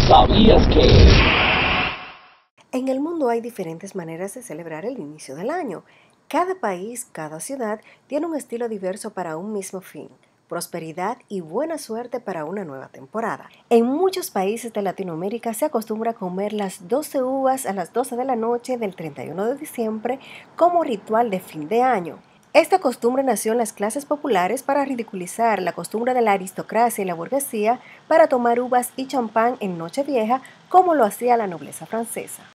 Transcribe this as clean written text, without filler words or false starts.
¿Sabías que? En el mundo hay diferentes maneras de celebrar el inicio del año. Cada país, cada ciudad tiene un estilo diverso para un mismo fin, prosperidad y buena suerte para una nueva temporada. En muchos países de Latinoamérica se acostumbra a comer las 12 uvas a las 12 de la noche del 31 de diciembre como ritual de fin de año. Esta costumbre nació en las clases populares para ridiculizar la costumbre de la aristocracia y la burguesía para tomar uvas y champán en Nochevieja como lo hacía la nobleza francesa.